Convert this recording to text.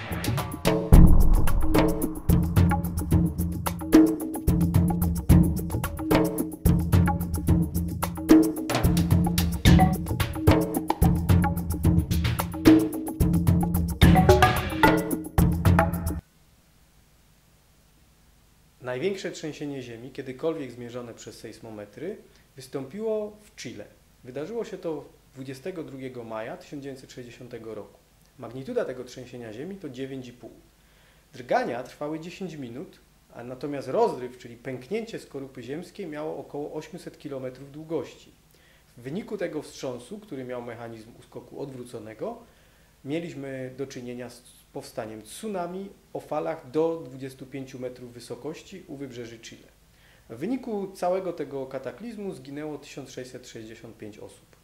Największe trzęsienie ziemi, kiedykolwiek zmierzone przez sejsmometry, wystąpiło w Chile. Wydarzyło się to 22 maja 1960 roku. Magnituda tego trzęsienia ziemi to 9,5. Drgania trwały 10 minut, a natomiast rozryw, czyli pęknięcie skorupy ziemskiej, miało około 800 km długości. W wyniku tego wstrząsu, który miał mechanizm uskoku odwróconego, mieliśmy do czynienia z powstaniem tsunami o falach do 25 metrów wysokości u wybrzeży Chile. W wyniku całego tego kataklizmu zginęło 1665 osób.